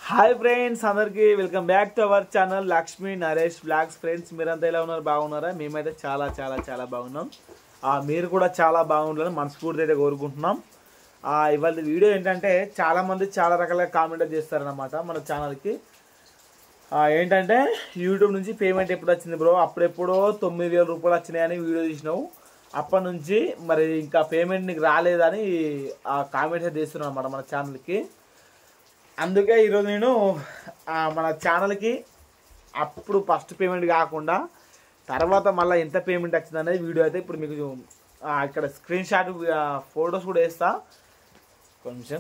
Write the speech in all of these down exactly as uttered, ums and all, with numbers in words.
Hi friends, అందరికీ welcome back to our channel Lakshmi Naresh blogs. Friends, మీరంతా ఎలా ఉన్నారు? బాగున్నారా? మేమైతే చాలా చాలా చాలా బాగున్నాం. మీరు కూడా చాలా బాగుండాలని మనస్ఫూర్తి అయితే కోరుకుంటున్నాం. ఇవాళ వీడియో ఏంటంటే, చాలామంది చాలా రకాలుగా కామెంట్ చేస్తారనమాట మన ఛానల్కి. ఏంటంటే, యూట్యూబ్ నుంచి పేమెంట్ ఎప్పుడు వచ్చింది బ్రో, అప్పుడెప్పుడో తొమ్మిది వేల రూపాయలు వచ్చినాయని వీడియో తీసినావు, అప్పటి నుంచి మరి ఇంకా పేమెంట్ నీకు రాలేదని కామెంట్స్ చేస్తున్నాను అనమాట మన ఛానల్కి. అందుకే ఈరోజు నేను మన ఛానల్కి అప్పుడు ఫస్ట్ పేమెంట్ కాకుండా తర్వాత మళ్ళీ ఎంత పేమెంట్ వచ్చింది అనేది వీడియో అయితే ఇప్పుడు మీకు ఇక్కడ స్క్రీన్ షాట్ ఫొటోస్ కూడా వేస్తా. కొంచెం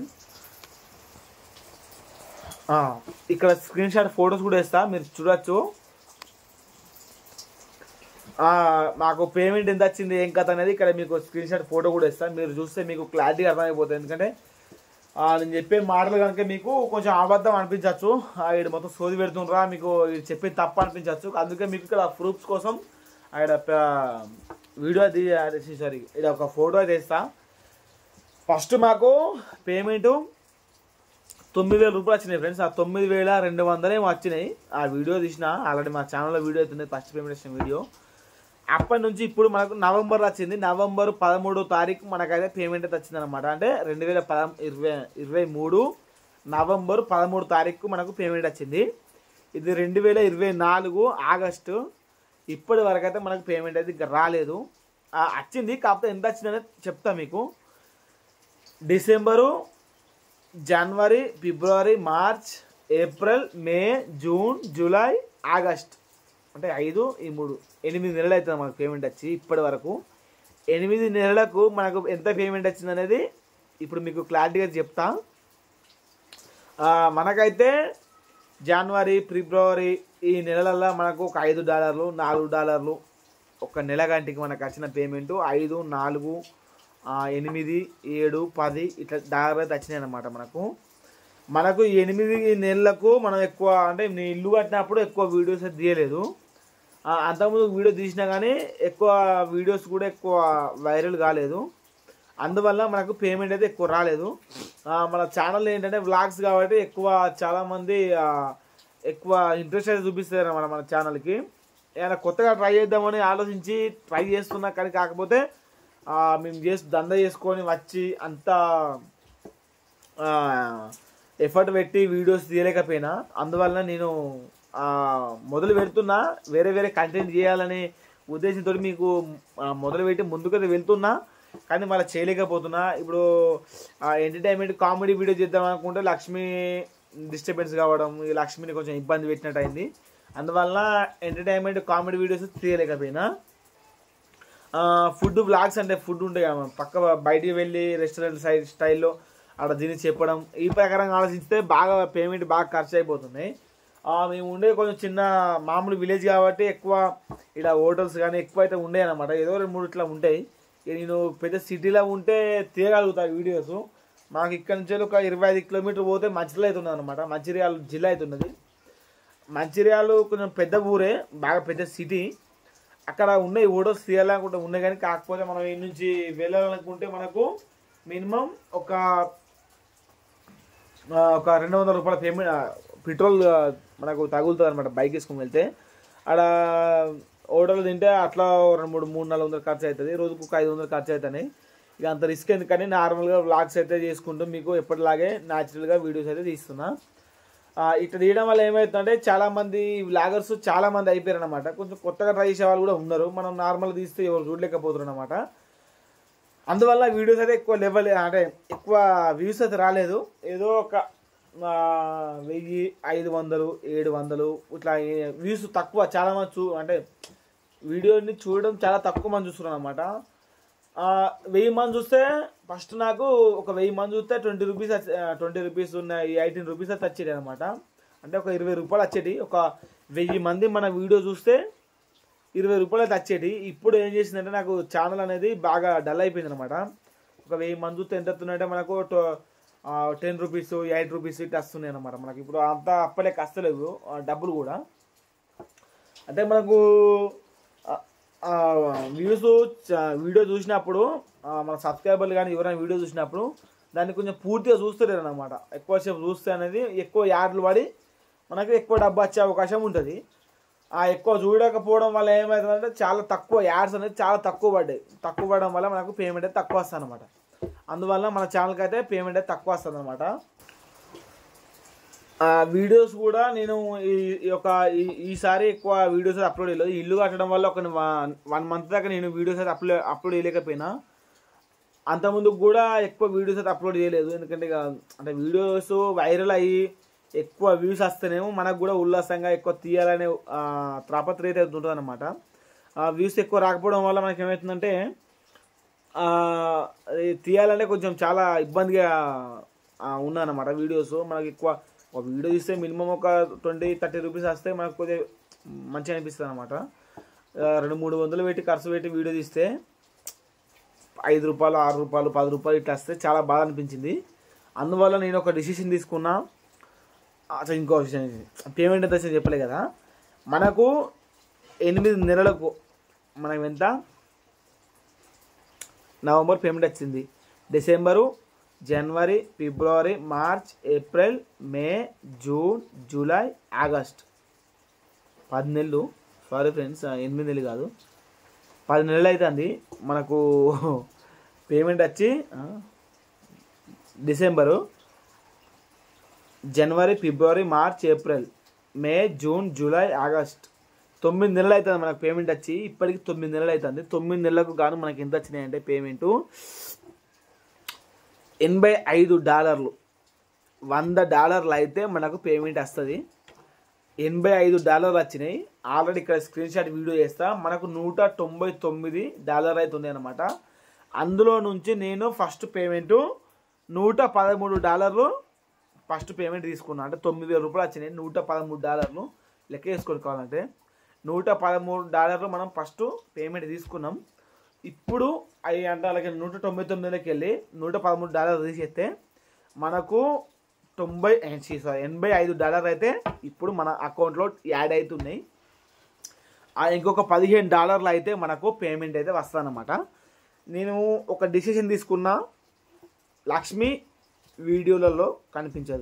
ఇక్కడ స్క్రీన్ షాట్ ఫొటోస్ కూడా వేస్తా, మీరు చూడొచ్చు. మాకు పేమెంట్ ఎంత వచ్చింది ఏం కథ అనేది ఇక్కడ మీకు స్క్రీన్ షాట్ ఫోటో కూడా ఇస్తాను. మీరు చూస్తే మీకు క్లారిటీగా అర్థమైపోతుంది. ఎందుకంటే నేను చెప్పే మాటలు కనుక మీకు కొంచెం అబద్ధం అనిపించవచ్చు, ఇక్కడ మొత్తం సోది పెడుతుండ్రా, మీకు చెప్పేది తప్పు అనిపించవచ్చు. అందుకే మీకు ఇక్కడ ప్రూఫ్స్ కోసం ఇక్కడ వీడియో సారీ ఇక్కడ ఒక ఫోటో తీస్తా. ఫస్ట్ మాకు పేమెంటు తొమ్మిది వేల రూపాయలు వచ్చినాయి ఫ్రెండ్స్. ఆ తొమ్మిది వేల రెండు వందలే వచ్చినాయి. ఆ వీడియో తీసిన ఆల్రెడీ మా ఛానల్లో వీడియో అవుతుంది, ఫస్ట్ పేమెంట్ వచ్చిన వీడియో. అప్పటి నుంచి ఇప్పుడు మనకు నవంబర్ వచ్చింది. నవంబర్ పదమూడో తారీఖు మనకైతే పేమెంట్ అయితే వచ్చింది అనమాట. అంటే రెండు వేల పద ఇరవై ఇరవై మూడు నవంబర్ పదమూడు తారీఖు మనకు పేమెంట్ వచ్చింది. ఇది రెండు వేల ఇరవై నాలుగు ఆగస్టు. ఇప్పటి వరకు అయితే మనకు పేమెంట్ అయితే ఇంకా రాలేదు. వచ్చింది, కాకపోతే ఎంత వచ్చిందనే చెప్తా మీకు. డిసెంబరు, జనవరి, ఫిబ్రవరి, March, April, May, June, July, August, అంటే ఐదు ఈ మూడు ఎనిమిది నెలలు అవుతుంది మనకు పేమెంట్ వచ్చి. ఇప్పటి వరకు ఎనిమిది నెలలకు మనకు ఎంత పేమెంట్ వచ్చింది అనేది ఇప్పుడు మీకు క్లారిటీగా చెప్తా. మనకైతే జనవరి, ఫిబ్రవరి ఈ నెలలలో మనకు ఒక ఐదు డాలర్లు నాలుగు డాలర్లు ఒక నెల గంటకి మనకు వచ్చిన పేమెంటు ఐదు నాలుగు ఎనిమిది ఏడు పది ఇట్లా డాలర్ అయితే వచ్చినాయి అన్నమాట మనకు. మనకు ఎనిమిది నెలలకు మనం ఎక్కువ అంటే నేను ఇల్లు కట్టినప్పుడు ఎక్కువ వీడియోస్ అయితే తీయలేదు. అంతకుముందు వీడియో తీసినా కానీ ఎక్కువ వీడియోస్ కూడా ఎక్కువ వైరల్ కాలేదు. అందువల్ల మనకు పేమెంట్ అయితే ఎక్కువ రాలేదు. మన ఛానల్ ఏంటంటే వ్లాగ్స్ కాబట్టి ఎక్కువ చాలామంది ఎక్కువ ఇంట్రెస్ట్ అయితే చూపిస్తారు అన్నమాట మన ఛానల్కి. ఏమైనా కొత్తగా ట్రై చేద్దామని ఆలోచించి ట్రై చేస్తున్నా, కానీ కాకపోతే మేము చేసి దందా చేసుకొని వచ్చి అంత ఎఫర్ట్ పెట్టి వీడియోస్ తీయలేకపోయినా. అందువల్ల నేను మొదలు పెడుతున్నా, వేరే వేరే కంటెంట్ చేయాలనే ఉద్దేశంతో మీకు మొదలు పెట్టి ముందుకైతే వెళ్తున్నా, కానీ మళ్ళీ చేయలేకపోతున్నా. ఇప్పుడు ఎంటర్టైన్మెంట్ కామెడీ వీడియో చేద్దాం అనుకుంటే లక్ష్మి డిస్టర్బెన్స్ కావడం, ఈ లక్ష్మిని కొంచెం ఇబ్బంది పెట్టినట్టు అయింది. అందువల్ల ఎంటర్టైన్మెంట్ కామెడీ వీడియోస్ తీయలేకపోయినా. ఫుడ్ బ్లాగ్స్ అంటే ఫుడ్ ఉంటాయి కదా, పక్క బయటికి వెళ్ళి రెస్టారెంట్ సైడ్ స్టైల్లో అక్కడ దీన్ని చెప్పడం, ఈ ప్రకారంగా ఆలోచిస్తే బాగా పేమెంట్ బాగా ఖర్చు అయిపోతున్నాయి. మేము ఉండే కొంచెం చిన్న మామూలు విలేజ్ కాబట్టి ఎక్కువ ఇక్కడ హోటల్స్ కానీ ఎక్కువ అయితే ఉండే అనమాట. ఏదో రెండు మూడు ఇట్లా ఉంటాయి. నేను పెద్ద సిటీలో ఉంటే తీయగలుగుతాను వీడియోస్. మాకు ఇక్కడ నుంచి ఒక ఇరవై ఐదు కిలోమీటర్ పోతే మంచిర్యాల అవుతున్నది అనమాట. మంచిర్యాల జిల్లా అవుతున్నది. మంచిర్యాల కొంచెం పెద్ద ఊరే, బాగా పెద్ద సిటీ. అక్కడ ఉన్నాయి హోటల్స్ తీయాలనుకుంటే ఉన్నాయి, కానీ కాకపోతే మనం ఈ నుంచి వెళ్ళాలనుకుంటే మనకు మినిమం ఒక ఒక రెండు వందల రూపాయల పేమెంట్ పెట్రోల్ మనకు తగులుతుంది అనమాట బైక్ వేసుకొని వెళ్తే. అక్కడ హోటల్ తింటే అట్లా రెండు మూడు మూడు నాలుగు వందలు ఖర్చు అవుతుంది, రోజుకు ఒక ఐదు వందలు ఖర్చు అవుతాయి. ఇక అంత రిస్క్ ఎందుకని నార్మల్గా వ్లాగ్స్ అయితే చేసుకుంటూ మీకు ఎప్పటిలాగే న్యాచురల్గా వీడియోస్ అయితే తీస్తున్నా. ఇట్లా తీయడం వల్ల ఏమవుతుందంటే చాలామంది వ్లాగర్స్ చాలామంది అయిపోయారు అనమాట. కొంచెం కొత్తగా ట్రై చేసే వాళ్ళు కూడా ఉన్నారు. మనం నార్మల్గా తీస్తే ఎవరు చూడలేకపోతున్నారు అనమాట. అందువల్ల వీడియోస్ అయితే ఎక్కువ లెవెల్ అంటే ఎక్కువ వ్యూస్ అయితే రాలేదు. ఏదో ఒక వెయ్యి ఐదు వందలు ఏడు వందలు ఇట్లా వ్యూస్ తక్కువ. చాలామంది చూ అంటే వీడియోని చూడడం చాలా తక్కువ మంది చూస్తున్నారు అనమాట. వెయ్యి మంది చూస్తే ఫస్ట్ నాకు ఒక వెయ్యి మంది చూస్తే ట్వంటీ రూపీస్ ట్వంటీ రూపీస్ ఉన్నాయి ఎయిటీన్ రూపీస్ అయితే వచ్చేది అనమాట. అంటే ఒక ఇరవై రూపాయలు వచ్చేటి. ఒక వెయ్యి మంది మన వీడియో చూస్తే ఇరవై రూపాయలు అయితే వచ్చేటి. ఇప్పుడు ఏం చేసిందంటే నాకు ఛానల్ అనేది బాగా డల్ అయిపోయింది అనమాట. ఒక వెయ్యి మంది చూస్తే ఎంత వస్తుందంటే మనకు టెన్ రూపీస్ ఎయిట్ రూపీస్ ఇట్లా వస్తున్నాయి అనమాట. మనకి ఇప్పుడు అంతా అప్పలేక వస్తలేవు డబ్బులు కూడా. అంటే మనకు వ్యూస్ వీడియో చూసినప్పుడు మన సబ్స్క్రైబర్లు కానీ ఎవరైనా వీడియో చూసినప్పుడు దాన్ని కొంచెం పూర్తిగా చూస్తలేరు అనమాట. ఎక్కువసేపు చూస్తే అనేది ఎక్కువ యాడ్లు పడి మనకు ఎక్కువ డబ్బు వచ్చే అవకాశం ఉంటుంది. ఆ ఎక్కువ చూడకపోవడం వల్ల ఏమవుతుందంటే చాలా తక్కువ యాడ్స్ అనేది చాలా తక్కువ పడ్డాయి. తక్కువ పడడం వల్ల మనకు పేమెంట్ అయితే తక్కువ వస్తుంది అనమాట. అందువల్ల మన ఛానల్కి అయితే పేమెంట్ అయితే తక్కువ వస్తుంది అనమాట. వీడియోస్ కూడా నేను ఈ యొక్క ఈసారి ఎక్కువ వీడియోస్ అయితే అప్లోడ్ చేయలేదు. ఇల్లు కట్టడం వల్ల ఒక వన్ మంత్ దాకా నేను వీడియోస్ అయితే అప్లోడ్ అప్లోడ్ చేయలేకపోయినా. అంతకుముందుకు కూడా ఎక్కువ వీడియోస్ అయితే అప్లోడ్ చేయలేదు. ఎందుకంటే ఇక అంటే వీడియోస్ వైరల్ అయ్యి ఎక్కువ వ్యూస్ వస్తేనేమో మనకు కూడా ఉల్లాసంగా ఎక్కువ తీయాలనే తాపత్రయత ఉంటుంది అనమాట. వ్యూస్ ఎక్కువ రాకపోవడం వల్ల మనకి ఏమవుతుందంటే తీయాలంటే కొంచెం చాలా ఇబ్బందిగా ఉన్నదన్నమాట వీడియోస్. మనకి ఎక్కువ ఒక వీడియో తీస్తే మినిమం ఒక ట్వంటీ థర్టీ రూపీస్ వస్తే మనకు కొద్దిగా మంచిగా అనిపిస్తుంది అనమాట. రెండు మూడు వందలు పెట్టి ఖర్చు పెట్టి వీడియో తీస్తే ఐదు రూపాయలు ఆరు రూపాయలు పది రూపాయలు ఇట్లా వస్తే చాలా బాధ అనిపించింది. అందువల్ల నేను ఒక డిసిషన్ తీసుకున్నా. అసలు ఇంకో విషయం పేమెంట్ ఎంత వచ్చి చెప్పలే కదా. మనకు ఎనిమిది నెలలకు మనకు ఎంత నవంబర్ పేమెంట్ వచ్చింది. డిసెంబరు, జనవరి, ఫిబ్రవరి, March, April, May, June, July, August పది నెలలు. సారీ ఫ్రెండ్స్, ఎనిమిది నెలలు కాదు పది నెలలు అవుతుంది మనకు పేమెంట్ వచ్చి. డిసెంబరు, జనవరి, ఫిబ్రవరి, March, April, May, June, July, August తొమ్మిది నెలలు అవుతుంది మనకు పేమెంట్ వచ్చి. ఇప్పటికి తొమ్మిది నెలలు అవుతుంది. తొమ్మిది నెలలకు గాను మనకి ఎంత వచ్చినాయంటే పేమెంటు ఎనభై ఐదు డాలర్లు. వంద డాలర్లు అయితే మనకు పేమెంట్ వస్తుంది. ఎనభై ఐదు డాలర్లు వచ్చినాయి. ఆల్రెడీ ఇక్కడ స్క్రీన్ షాట్ వీడియో చేస్తా. మనకు నూట తొంభై తొమ్మిది డాలర్ అవుతుంది అనమాట. అందులో నుంచి నేను ఫస్ట్ పేమెంటు నూట పదమూడు డాలర్లు ఫస్ట్ పేమెంట్ తీసుకున్నాను. అంటే తొమ్మిది వేల రూపాయలు వచ్చినాయి. నూట పదమూడు డాలర్లు లెక్క వేసుకొని కావాలంటే నూట పదమూడు డాలర్లు మనం ఫస్ట్ పేమెంట్ తీసుకున్నాం. ఇప్పుడు అవి అంటే అలాగే నూట తొంభై తొమ్మిదిలోకి వెళ్ళి నూట పదమూడు డాలర్లు తీసేస్తే మనకు తొంభై సారీ ఎనభై ఐదు డాలర్ అయితే ఇప్పుడు మన అకౌంట్లో యాడ్ అవుతున్నాయి. ఇంకొక పదిహేను డాలర్లు అయితే మనకు పేమెంట్ అయితే వస్తుందన్నమాట. నేను ఒక డిసిషన్ తీసుకున్నా. లక్ష్మి వీడియోలలో కనిపించదు.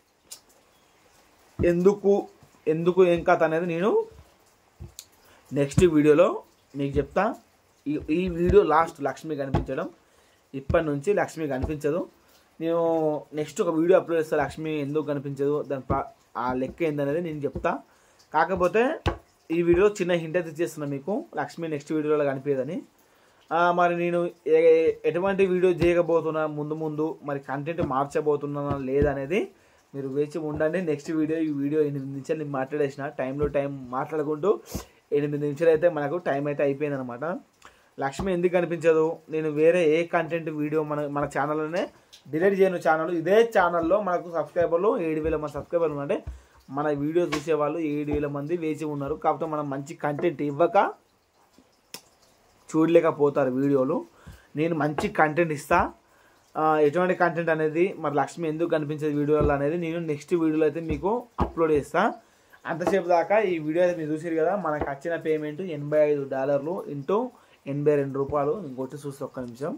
ఎందుకు ఎందుకు ఏం కథ అనేది నేను నెక్స్ట్ వీడియోలో మీకు చెప్తా. ఈ ఈ వీడియో లాస్ట్ లక్ష్మి కనిపించడం. ఇప్పటి నుంచి లక్ష్మి కనిపించదు. నేను నెక్స్ట్ ఒక వీడియో అప్లోడ్ చేస్తాను. లక్ష్మి ఎందుకు కనిపించదు, దాని ఆ లెక్క ఏందనేది నేను చెప్తా. కాకపోతే ఈ వీడియో చిన్న హింట్ అయితే ఇచ్చేస్తున్నాను మీకు, లక్ష్మి నెక్స్ట్ వీడియోలో కనిపించదని. మరి నేను ఎటువంటి వీడియో చేయకపోతున్నా ముందు ముందు మరి కంటెంట్ మార్చబోతున్నానా లేదనేది మీరు వేచి ఉండండి. నెక్స్ట్ వీడియో ఈ వీడియో ఎనిమిది నిమిషాలు నేను మాట్లాడేసిన టైంలో టైం మాట్లాడుకుంటూ ఎనిమిది నిమిషాలు అయితే మనకు టైం అయితే అయిపోయింది అనమాట. లక్ష్మి ఎందుకు కనిపించదు, నేను వేరే ఏ కంటెంట్ వీడియో మన మన ఛానల్లోనే డిలీట్ చేయను. ఛానల్ ఇదే ఛానల్లో మనకు సబ్స్క్రైబర్లు ఏడు వేల మంది సబ్స్క్రైబర్లు అంటే మన వీడియో చూసేవాళ్ళు ఏడు వేల మంది వేచి ఉన్నారు. కాకపోతే మనం మంచి కంటెంట్ ఇవ్వక చూడలేకపోతారు వీడియోలు. నేను మంచి కంటెంట్ ఇస్తా. ఎటువంటి కంటెంట్ అనేది మరి లక్ష్మి ఎందుకు కనిపించేది వీడియోలో అనేది నేను నెక్స్ట్ వీడియోలో అయితే మీకు అప్లోడ్ చేస్తా. అంతసేపు దాకా ఈ వీడియో అయితే మీరు చూసారు కదా. మనకు వచ్చిన పేమెంట్ ఎనభై ఐదు డాలర్లు ఇంటూ ఎనభై రెండు రూపాయలు. ఇంకొట్టి చూస్తే ఒక్క నిమిషం.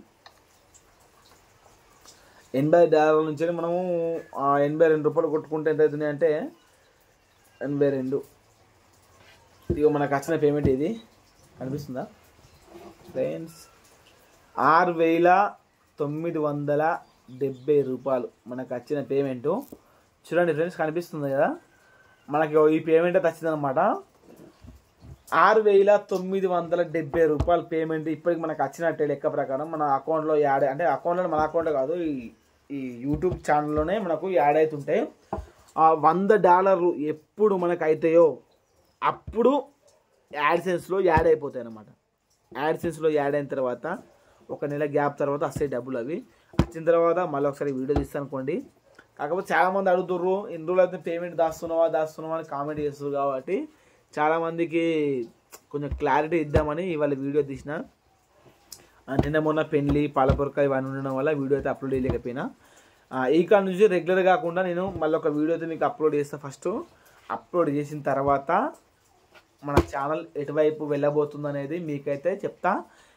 ఎనభై డాలర్ల నుంచి మనము ఎనభై రెండు రూపాయలు కొట్టుకుంటే ఎంత అవుతుంది అంటే ఎనభై రెండు. ఇక మనకు వచ్చిన పేమెంట్ ఇది కనిపిస్తుందా ఫ్రెండ్స్? ఆరు వేల తొమ్మిది వందల డెబ్బై రూపాయలు మనకు వచ్చిన పేమెంటు. చూడండి ఫ్రెండ్స్, కనిపిస్తుంది కదా మనకి ఈ పేమెంట్ అయితే వచ్చిందనమాట. ఆరు వేల తొమ్మిది వందల డెబ్బై రూపాయల పేమెంట్ ఇప్పటికి మనకు వచ్చినట్టే లెక్క ప్రకారం మన అకౌంట్లో యాడ్, అంటే అకౌంట్లో మన అకౌంట్లో కాదు, ఈ ఈ యూట్యూబ్ ఛానల్లోనే మనకు యాడ్ అవుతుంటాయి. ఆ వంద డాలర్లు ఎప్పుడు మనకు అవుతాయో అప్పుడు యాడ్సెన్స్లో యాడ్ అయిపోతాయి అన్నమాట. యాడ్సెన్స్లో యాడ్ అయిన తర్వాత ఒక నెల గ్యాప్ తర్వాత వస్తాయి డబ్బులు. అవి వచ్చిన తర్వాత మళ్ళీ ఒకసారి వీడియో తీస్తాను అనుకోండి. కాకపోతే చాలామంది అడుగుతుర్రు ఎన్ని రోజులు అయితే పేమెంట్ దాస్తున్నావా దాస్తున్నావా అని కామెంట్ చేస్తారు. కాబట్టి చాలామందికి కొంచెం క్లారిటీ ఇద్దామని ఇవాళ వీడియో తీసిన. నిన్న మొన్న పెళ్ళి పాలపొరక ఇవన్నీ ఉండడం వల్ల వీడియో అయితే అప్లోడ్ చేయలేకపోయినా. ఈ కాడ నుంచి రెగ్యులర్ కాకుండా నేను మళ్ళీ ఒక వీడియో అయితే మీకు అప్లోడ్ చేస్తాను. ఫస్ట్ అప్లోడ్ చేసిన తర్వాత మన ఛానల్ ఎటువైపు వెళ్ళబోతుంది అనేది మీకైతే చెప్తా.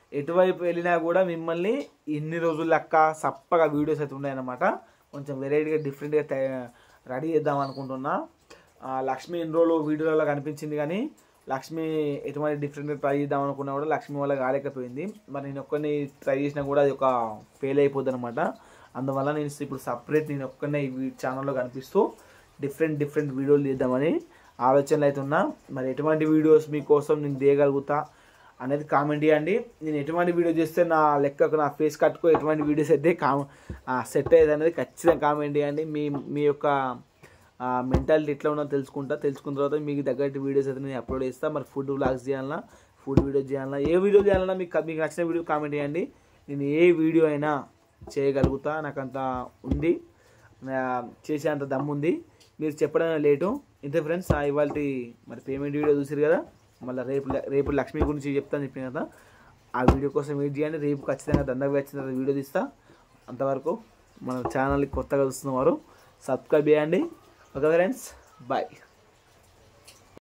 ఎటువైపు వెళ్ళినా కూడా మిమ్మల్ని ఇన్ని రోజులు లెక్క సప్పగా వీడియోస్ అయితే ఉన్నాయన్నమాట. కొంచెం వెరైటీగా డిఫరెంట్గా రెడీ చేద్దాం అనుకుంటున్నా. లక్ష్మి ఇన్ని రోజులు వీడియోలలో కనిపించింది కానీ లక్ష్మి ఎటువంటి డిఫరెంట్గా ట్రై చేద్దాం అనుకున్నా కూడా లక్ష్మి వల్ల కాలేకపోయింది. మరి నేను ఒక్కరిని ట్రై చేసినా కూడా అది ఒక ఫెయిల్ అయిపోద్ది అనమాట. అందువల్ల నేను ఇప్పుడు సపరేట్ నేను ఒక్కనే ఈ ఛానల్లో కనిపిస్తూ డిఫరెంట్ డిఫరెంట్ వీడియోలు తీద్దామని ఆలోచనలు అయితే ఉన్నా. మరి ఎటువంటి వీడియోస్ మీకోసం నేను తీయగలుగుతా అనేది కామెంట్ చేయండి. నేను ఎటువంటి వీడియో చేస్తే నా లెక్కకు నా ఫేస్ కట్టుకో ఎటువంటి వీడియోస్ అయితే కా సెట్ అయ్యేది అనేది ఖచ్చితంగా కామెంట్ చేయండి. మీ మీ యొక్క మెంటాలిటీ ఎట్లా ఉన్నదో తెలుసుకుంటా. తెలుసుకున్న తర్వాత మీకు తగ్గట్టు వీడియోస్ అయితే నేను అప్లోడ్ చేస్తాను. మరి ఫుడ్ వ్లాగ్స్ చేయాలన్నా, ఫుడ్ వీడియోస్ చేయాలన్నా, ఏ వీడియో చేయాలన్నా మీకు మీకు నచ్చిన వీడియో కామెంట్ చేయండి. నేను ఏ వీడియో అయినా చేయగలుగుతా, నాకు అంత ఉంది, చేసేంత దమ్ము ఉంది. మీరు చెప్పడం లేటు. ఇంతే ఫ్రెండ్స్, ఇవాళ మరి పేమెంట్ వీడియో చూసారు కదా. మళ్ళీ రేపు రేపు లక్ష్మి గురించి చెప్తాను చెప్పిన కదా. ఆ వీడియో కోసం వెయిట్ చేయండి. రేపు ఖచ్చితంగా దండగా వచ్చిన వీడియో తీస్తా. అంతవరకు మన ఛానల్కి కొత్తగా చూస్తున్న వారు సబ్స్క్రైబ్ చేయండి. Okay friends, bye.